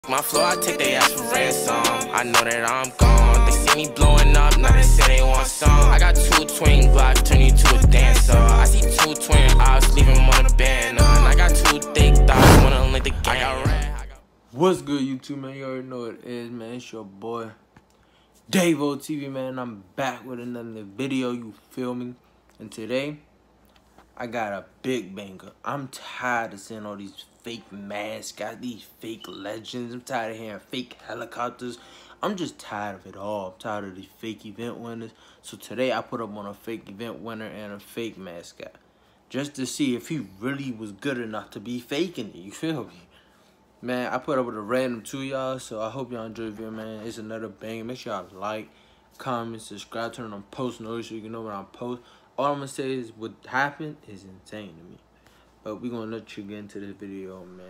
My flow, I take they ass for ransom. I know that I'm gone. They see me blowing up, now they say they want some. I got 2 twin glocks, turn you to a dancer. I see 2 twin eyes, leave him on a band. And I got 2 thick thighs, wanna link the gang. What's good, YouTube, man? You already know what it is, man. It's your boy, Davo TV, man. I'm back with another video, you feel me? And today, I got a big banger. I'm tired of seeing all these fake mascots, these fake legends. I'm tired of hearing fake helicopters. I'm just tired of it all. I'm tired of these fake event winners. So today, I put up on a fake event winner and a fake mascot, just to see if he really was good enough to be faking it, you feel me? Man, I put up with a random 2 y'all, so I hope y'all enjoy the video, man. It's another banger. Make sure y'all like, comment, subscribe, turn on post notifications so you can know when I post. All I'm gonna say is what happened is insane to me. But we're gonna let you get into this video, man.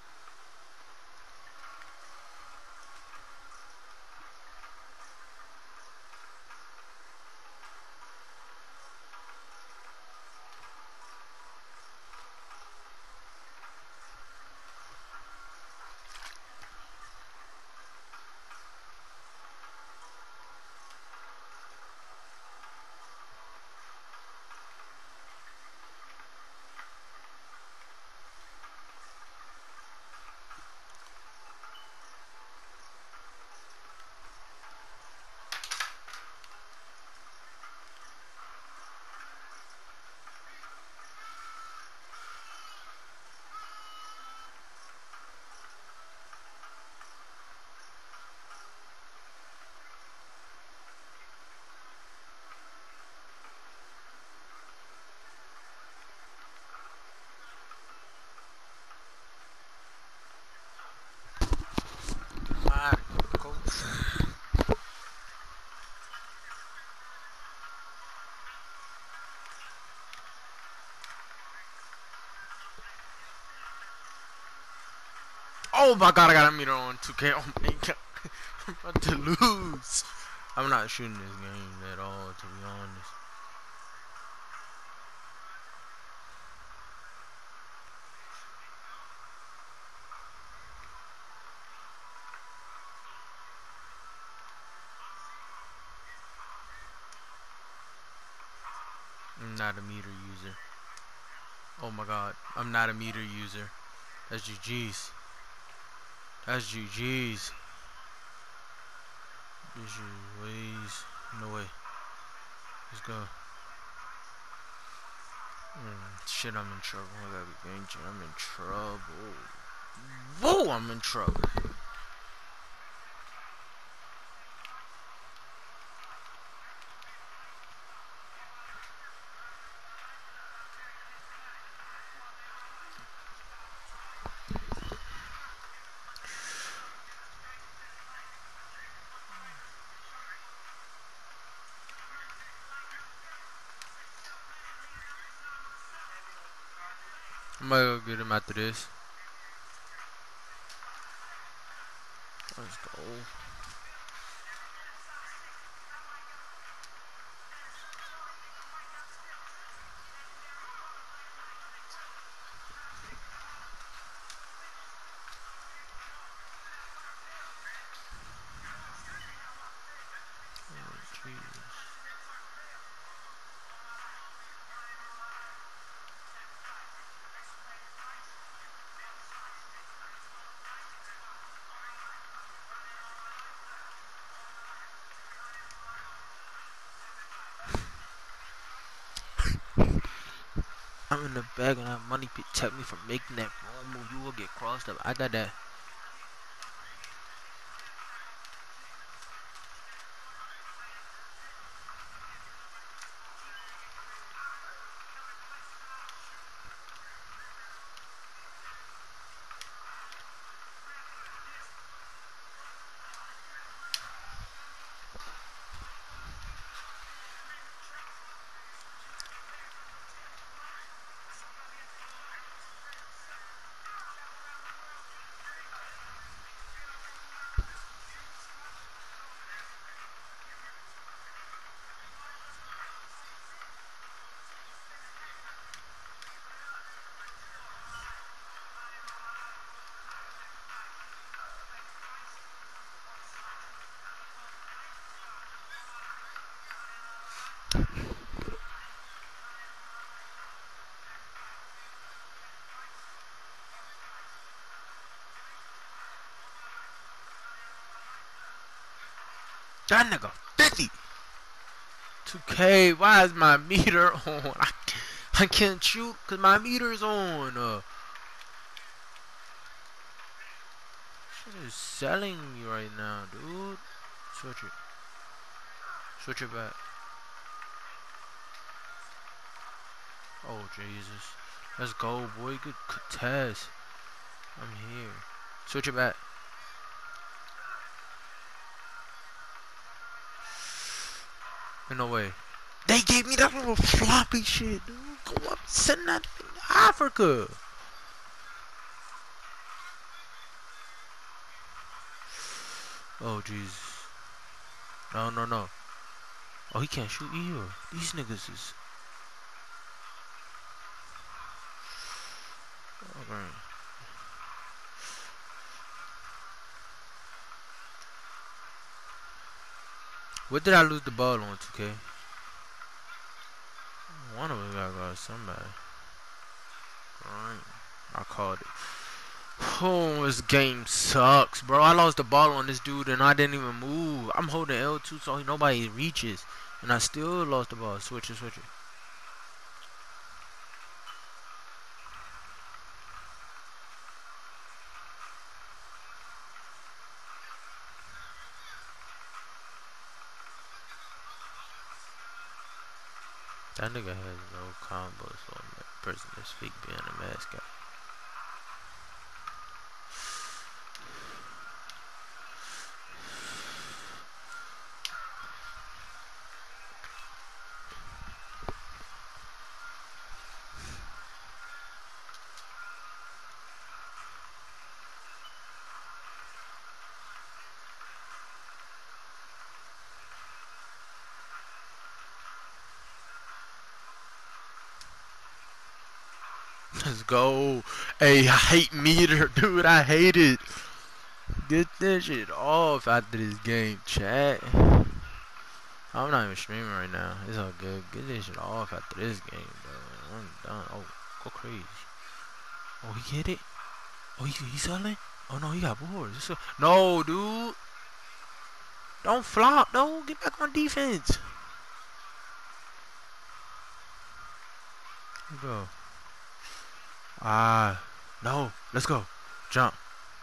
Oh my god, I got a meter on 2K. Oh my god. I'm about to lose. I'm not shooting this game at all, to be honest. I'm not a meter user. Oh my god, I'm not a meter user. That's GG's. That's GG's. This is ways. No way. Let's go. Shit, I'm in trouble. I gotta be gang shit. I'm in trouble. Whoa, I'm in trouble. I might go get him after this. Let's go. Oh, jeez. I'm in the bag and that money protect me from making that wrong move. You will get crossed up. I got that. That nigga 50. 2K, why is my meter on? I can't shoot because my meter's on. Shit is selling me right now, dude. Switch it. Switch it back. Oh, Jesus. Let's go, boy. Good test. I'm here. Switch it back. No way. They gave me that little floppy shit, dude. Go up, send that in Africa. Oh, Jesus. No, no, no. Oh, he can't shoot either. These niggas is... Okay. What did I lose the ball on, 2K? One of us got somebody. Alright. I called it. Oh, this game sucks, bro. I lost the ball on this dude and I didn't even move. I'm holding L2 so nobody reaches. And I still lost the ball. Switch it, switch it. That nigga has no combos on that person that's fake being a mascot. Let's go. Hey, I hate meter, dude. I hate it. Get this shit off after this game, chat. I'm not even streaming right now. It's all good. Get this shit off after this game, bro. I'm done. Oh, go crazy. Oh, he hit it? Oh, he's selling? Oh, no, he got boards. No, dude. Don't flop, though. Get back on defense. Let's go. No. Let's go. Jump.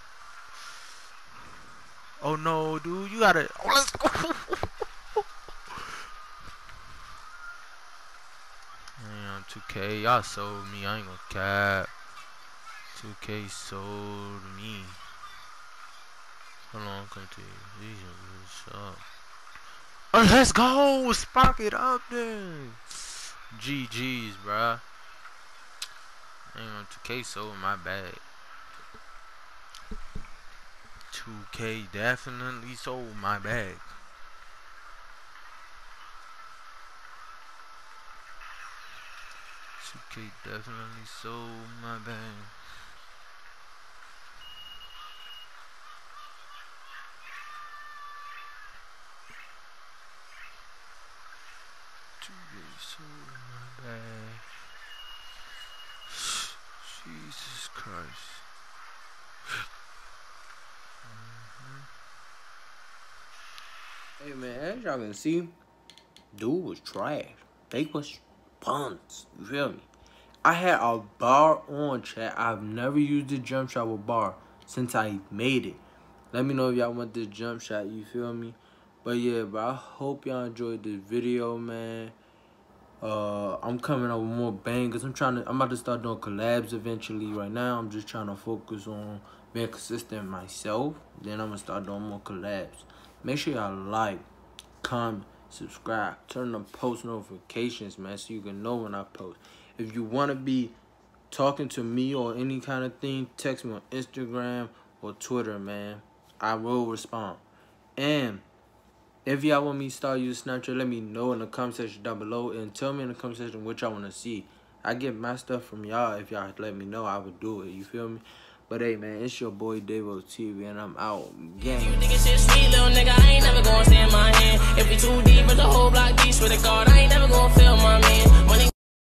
Oh, no, dude. You gotta... Oh, let's go. Damn, 2K. Y'all sold me. I ain't gonna cap. 2K sold me. Hold on, come to you. These are up. Oh, let's go. Spark it up, then. GG's, bruh. Hang on, 2K sold my bag. 2K definitely sold my bag. Definitely sold my bag. Sold my bag. Jesus Christ. Hey man, as y'all can see, dude was trash. They was punts. You feel me? I had a bar on, chat. I've never used a jump shot with bar since I made it. Let me know if y'all want this jump shot, you feel me? But yeah, bro, I hope y'all enjoyed this video, man. I'm coming up with more bangers. I'm about to start doing collabs eventually. Right now, I'm just trying to focus on being consistent myself. Then I'm gonna start doing more collabs. Make sure y'all like, comment, subscribe, turn on post notifications, man, so you can know when I post. If you want to be talking to me or any kind of thing, text me on Instagram or Twitter, man. I will respond. And if y'all want me to start using Snapchat, let me know in the comment section down below. And tell me in the comment section what y'all want to see. I get my stuff from y'all. If y'all let me know, I would do it. You feel me? But hey, man, it's your boy Davo TV, and I'm out. Gang. You think it's shit sweet, little nigga, I ain't never gonna stand my hand. If we too deep, but the whole block deep, swear to God,